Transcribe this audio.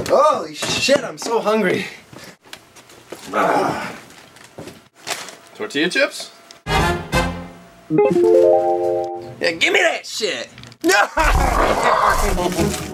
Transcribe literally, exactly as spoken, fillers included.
Holy shit, I'm so hungry. Ah. Tortilla chips? Yeah, give me that shit! No!